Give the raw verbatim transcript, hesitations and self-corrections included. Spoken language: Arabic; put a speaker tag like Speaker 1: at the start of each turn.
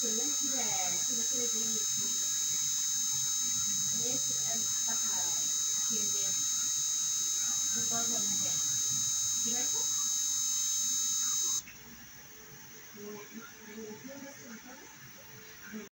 Speaker 1: كلها كده كده كده زي الفل. هي بتبقى مفتحة كده بطاطا من تحت. دي باينة؟